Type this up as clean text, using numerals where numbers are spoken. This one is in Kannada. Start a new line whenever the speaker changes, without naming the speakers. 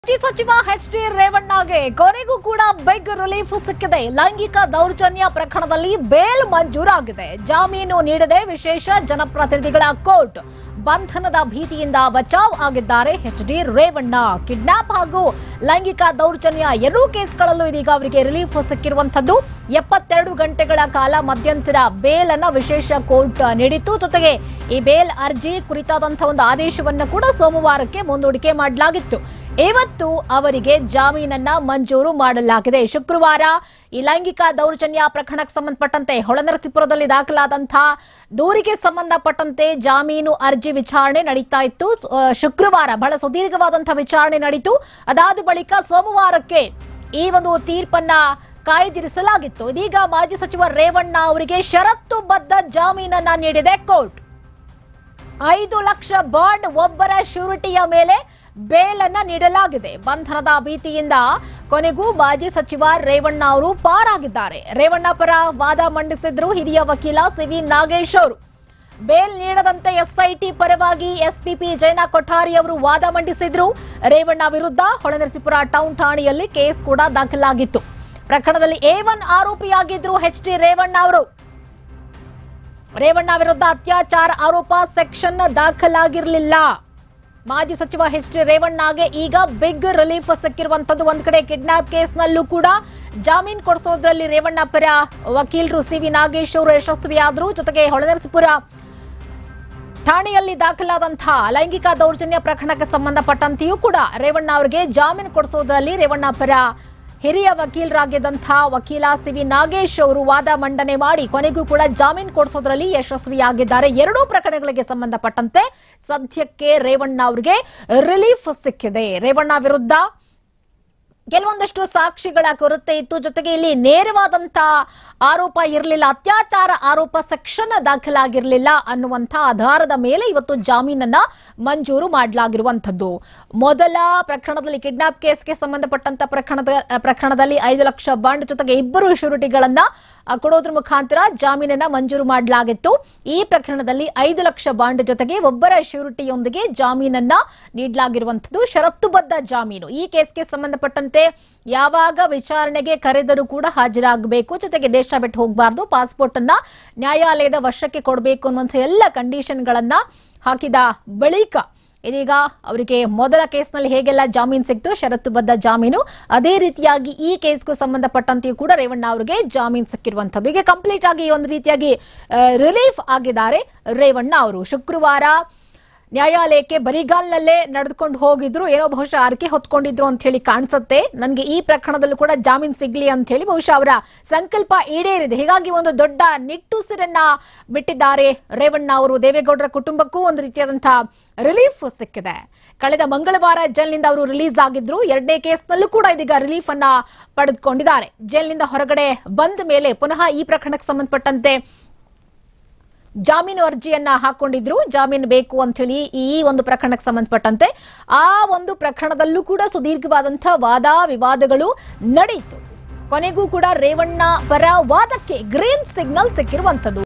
ಮಾಜಿ ಸಚಿವ ಎಚ್.ಡಿ. ರೇವಣ್ಣಗೆ ಕೊನೆಗೂ ಕೂಡ ಬಿಗ್ ರಿಲೀಫ್ ಸಿಕ್ಕಿದೆ. ಲೈಂಗಿಕ ದೌರ್ಜನ್ಯ ಪ್ರಕರಣದಲ್ಲಿ ಬೇಲ್ ಮಂಜೂರಾಗಿದೆ. ಜಾಮೀನು ನೀಡದೆ ವಿಶೇಷ ಜನಪ್ರತಿನಿಧಿಗಳ ಕೋರ್ಟ್. ಬಂಧನದ ಭೀತಿಯಿಂದ ಬಚಾವ್ ಆಗಿದ್ದಾರೆ ಎಚ್.ಡಿ. ರೇವಣ್ಣ. ಕಿಡ್ನಾಪ್ ಹಾಗೂ ಲೈಂಗಿಕ ದೌರ್ಜನ್ಯ ಎರಡೂ ಕೇಸ್ಗಳಲ್ಲೂ ಇದೀಗ ಅವರಿಗೆ ರಿಲೀಫ್ ಸಿಕ್ಕಿರುವಂತದ್ದು. 72 ಗಂಟೆಗಳ ಕಾಲ ಮಧ್ಯಂತರ ಬೇಲ್ ಅನ್ನು ವಿಶೇಷ ಕೋರ್ಟ್ ನೀಡಿತ್ತು. ಜೊತೆಗೆ ಈ ಬೇಲ್ ಅರ್ಜಿ ಕುರಿತಾದಂತಹ ಒಂದು ಆದೇಶವನ್ನು ಕೂಡ ಸೋಮವಾರಕ್ಕೆ ಮುಂದೂಡಿಕೆ ಮಾಡಲಾಗಿತ್ತು. ಇವತ್ತು ಅವರಿಗೆ ಜಾಮೀನನ್ನ ಮಂಜೂರು ಮಾಡಲಾಗಿದೆ. ಶುಕ್ರವಾರ ಈ ಲೈಂಗಿಕ ದೌರ್ಜನ್ಯ ಪ್ರಕರಣಕ್ಕೆ ಸಂಬಂಧಪಟ್ಟಂತೆ ಹೊಳೆನರಸೀಪುರದಲ್ಲಿ ದಾಖಲಾದಂತಹ ದೂರಿಗೆ ಸಂಬಂಧಪಟ್ಟಂತೆ ಜಾಮೀನು ಅರ್ಜಿ ವಿಚಾರಣೆ ನಡೀತಾ ಇತ್ತು. ಶುಕ್ರವಾರ ಬಹಳ ಸುದೀರ್ಘವಾದಂತಹ ವಿಚಾರಣೆ ನಡೀತು. ಅದಾದ ಬಳಿಕ ಸೋಮವಾರಕ್ಕೆ ಈ ಒಂದು ತೀರ್ಪನ್ನ ಕಾಯ್ದಿರಿಸಲಾಗಿತ್ತು. ಇದೀಗ ಮಾಜಿ ಸಚಿವ ರೇವಣ್ಣ ಅವರಿಗೆ ಷರತ್ತುಬದ್ಧ ಜಾಮೀನನ್ನ ನೀಡಿದೆ ಕೋರ್ಟ್. 5 ಲಕ್ಷ ಬಾಂಡ್, ಒಬ್ಬರ ಶ್ಯೂರಿಟಿಯ ಮೇಲೆ ಬೇಲ್ ಅನ್ನ ನೀಡಲಾಗಿದೆ. ಬಂಧನದ ಭೀತಿಯಿಂದ ಕೊನೆಗೂ ಮಾಜಿ ಸಚಿವ ರೇವಣ್ಣ ಅವರು ಪಾರಾಗಿದ್ದಾರೆ. ರೇವಣ್ಣ ಪರ ವಾದ ಮಂಡಿಸಿದ್ರು ಹಿರಿಯ ವಕೀಲ ಸಿ.ವಿ. ನಾಗೇಶ್ ಅವರು. ಬೇಲ್ ನೀಡದಂತೆ ಎಸ್ಐಟಿ ಪರವಾಗಿ ಎಸ್ಪಿಪಿ ಜೈನಾ ಕೊಠಾರಿ ಅವರು ವಾದ ಮಂಡಿಸಿದ್ರು. ರೇವಣ್ಣ ವಿರುದ್ಧ ಹೊಳೆನರಸೀಪುರ ಟೌನ್ ಠಾಣೆಯಲ್ಲಿ ಕೇಸ್ ಕೂಡ ದಾಖಲಾಗಿತ್ತು. ಪ್ರಕರಣದಲ್ಲಿ A1 ಆರೋಪಿಯಾಗಿದ್ರು ಎಚ್.ಡಿ. ರೇವಣ್ಣ ಅವರು. ರೇವಣ್ಣ ವಿರುದ್ಧ ಅತ್ಯಾಚಾರ ಆರೋಪ ಸೆಕ್ಷನ್ ದಾಖಲಾಗಿರಲಿಲ್ಲ. ಮಾಜಿ ಸಚಿವ ಎಚ್.ಡಿ. ರೇವಣ್ಣಗೆ ಈಗ ಬಿಗ್ ರಿಲೀಫ್ ಸಿಕ್ಕಿರುವಂತದ್ದು. ಒಂದ್ ಕಡೆ ಕಿಡ್ನಾಪ್ ಕೇಸ್ನಲ್ಲೂ ಕೂಡ ಜಾಮೀನು ಕೊಡಿಸೋದ್ರಲ್ಲಿ ರೇವಣ್ಣ ಪರ ವಕೀಲರು ಸಿ.ವಿ. ನಾಗೇಶ್ ಅವರು ಯಶಸ್ವಿಯಾದರು. ಜೊತೆಗೆ ಹೊಳೆನರಸೀಪುರ ಠಾಣೆಯಲ್ಲಿ ದಾಖಲಾದಂತಹ ಲೈಂಗಿಕ ದೌರ್ಜನ್ಯ ಪ್ರಕರಣಕ್ಕೆ ಸಂಬಂಧಪಟ್ಟಂತೆಯೂ ಕೂಡ ರೇವಣ್ಣ ಅವರಿಗೆ ಜಾಮೀನು ಕೊಡಿಸೋದ್ರಲ್ಲಿ ರೇವಣ್ಣ ಪರ ಹಿರಿಯ ವಕೀಲರಾಗಿದ್ದಂತಹ ವಕೀಲ ಸಿ.ವಿ. ನಾಗೇಶ್ ಅವರು ವಾದ ಮಂಡನೆ ಮಾಡಿ ಕೊನೆಗೂ ಕೂಡ ಜಾಮೀನು ಕೊಡಿಸೋದ್ರಲ್ಲಿ ಯಶಸ್ವಿಯಾಗಿದ್ದಾರೆ. ಎರಡೂ ಪ್ರಕರಣಗಳಿಗೆ ಸಂಬಂಧಪಟ್ಟಂತೆ ಸದ್ಯಕ್ಕೆ ರೇವಣ್ಣ ಅವರಿಗೆ ರಿಲೀಫ್ ಸಿಕ್ಕಿದೆ. ರೇವಣ್ಣ ವಿರುದ್ಧ ಕೆಲವೊಂದಷ್ಟು ಸಾಕ್ಷಿಗಳ ಕೊರತೆ ಇತ್ತು. ಜೊತೆಗೆ ಇಲ್ಲಿ ನೇರವಾದಂತಹ ಆರೋಪ ಇರಲಿಲ್ಲ, ಅತ್ಯಾಚಾರ ಆರೋಪ ಸೆಕ್ಷನ್ ದಾಖಲಾಗಿರಲಿಲ್ಲ ಅನ್ನುವಂಥ ಆಧಾರದ ಮೇಲೆ ಇವತ್ತು ಜಾಮೀನನ್ನ ಮಂಜೂರು ಮಾಡಲಾಗಿರುವಂತದ್ದು. ಮೊದಲ ಪ್ರಕರಣದಲ್ಲಿ ಕಿಡ್ನಾಪ್ ಕೇಸ್ಗೆ ಸಂಬಂಧಪಟ್ಟಂತ ಪ್ರಕರಣದಲ್ಲಿ 5 ಲಕ್ಷ ಬಾಂಡ್ ಜೊತೆಗೆ 2 ಶ್ಯೂರಿಟಿಗಳನ್ನ ಕೊಡೋದ್ರ ಮುಖಾಂತರ ಜಾಮೀನನ್ನ ಮಂಜೂರು ಮಾಡಲಾಗಿತ್ತು. ಈ ಪ್ರಕರಣದಲ್ಲಿ 5 ಲಕ್ಷ ಬಾಂಡ್ ಜೊತೆಗೆ ಒಬ್ಬರ ಶ್ಯೂರಿಟಿಯೊಂದಿಗೆ ಜಾಮೀನನ್ನ ನೀಡಲಾಗಿರುವಂತದ್ದು. ಷರತ್ತುಬದ್ಧ ಜಾಮೀನು. ಈ ಕೇಸ್ಗೆ ಸಂಬಂಧಪಟ್ಟಂತೆ ಯಾವಾಗ ವಿಚಾರಣೆಗೆ ಕರೆದರೂ ಕೂಡ ಹಾಜರಾಗಬೇಕು, ಜೊತೆಗೆ ದೇಶ ಬಿಟ್ಟು ಹೋಗಬಾರದು, ಪಾಸ್ಪೋರ್ಟ್ ಅನ್ನ ನ್ಯಾಯಾಲಯದ ವಶಕ್ಕೆ ಕೊಡಬೇಕು ಅನ್ನುವಂಥ ಎಲ್ಲ ಕಂಡೀಷನ್ಗಳನ್ನ ಹಾಕಿದ ಬಳಿಕ ಇದೀಗ ಅವರಿಗೆ ಮೊದಲ ಕೇಸ್ನಲ್ಲಿ ಹೇಗೆಲ್ಲ ಜಾಮೀನು ಸಿಕ್ತು, ಷರತ್ತುಬದ್ಧ ಜಾಮೀನು, ಅದೇ ರೀತಿಯಾಗಿ ಈ ಕೇಸ್ಗೂ ಸಂಬಂಧಪಟ್ಟಂತೆಯೂ ಕೂಡ ರೇವಣ್ಣ ಅವರಿಗೆ ಜಾಮೀನು ಸಿಕ್ಕಿರುವಂತದ್ದು. ಈಗ ಕಂಪ್ಲೀಟ್ ಆಗಿ ಒಂದು ರೀತಿಯಾಗಿ ರಿಲೀಫ್ ಆಗಿದ್ದಾರೆ ರೇವಣ್ಣ ಅವರು. ಶುಕ್ರವಾರ ನ್ಯಾಯಾಲಯಕ್ಕೆ ಬರಿಗಾಲ್ನಲ್ಲೇ ನಡೆದುಕೊಂಡು ಹೋಗಿದ್ರು. ಏನೋ ಬಹುಶಃ ಅರಕೆ ಹೊತ್ಕೊಂಡಿದ್ರು ಅಂತ ಹೇಳಿ ಕಾಣಿಸುತ್ತೆ. ನನಗೆ ಈ ಪ್ರಕರಣದಲ್ಲೂ ಕೂಡ ಜಾಮೀನು ಸಿಗ್ಲಿ ಅಂತ ಹೇಳಿ ಬಹುಶಃ ಅವರ ಸಂಕಲ್ಪ ಈಡೇರಿದೆ. ಹೀಗಾಗಿ ಒಂದು ದೊಡ್ಡ ನಿಟ್ಟುಸಿರನ್ನ ಬಿಟ್ಟಿದ್ದಾರೆ ರೇವಣ್ಣ ಅವರು. ದೇವೇಗೌಡರ ಕುಟುಂಬಕ್ಕೂ ಒಂದು ರೀತಿಯಾದಂತಹ ರಿಲೀಫ್ ಸಿಕ್ಕಿದೆ. ಕಳೆದ ಮಂಗಳವಾರ ಜೈಲಿನಿಂದ ಅವರು ರಿಲೀಸ್ ಆಗಿದ್ರು. 2ನೇ ಕೇಸ್ನಲ್ಲೂ ಕೂಡ ಇದೀಗ ರಿಲೀಫ್ ಅನ್ನ ಪಡೆದುಕೊಂಡಿದ್ದಾರೆ. ಜೈಲಿನಿಂದ ಹೊರಗಡೆ ಬಂದ ಮೇಲೆ ಪುನಃ ಈ ಪ್ರಕರಣಕ್ಕೆ ಸಂಬಂಧಪಟ್ಟಂತೆ ಜಾಮೀನು ಅರ್ಜಿಯನ್ನ ಹಾಕೊಂಡಿದ್ರು. ಜಾಮೀನು ಬೇಕು ಅಂತ ಹೇಳಿ ಈ ಒಂದು ಪ್ರಕರಣಕ್ಕೆ ಸಂಬಂಧಪಟ್ಟಂತೆ ಆ ಒಂದು ಪ್ರಕರಣದಲ್ಲೂ ಕೂಡ ಸುದೀರ್ಘವಾದಂತಹ ವಾದ ವಿವಾದಗಳು ನಡೆಯಿತು. ಕೊನೆಗೂ ಕೂಡ ರೇವಣ್ಣ ಪರ ವಾದಕ್ಕೆ ಗ್ರೀನ್ ಸಿಗ್ನಲ್ ಸಿಕ್ಕಿರುವಂತದ್ದು.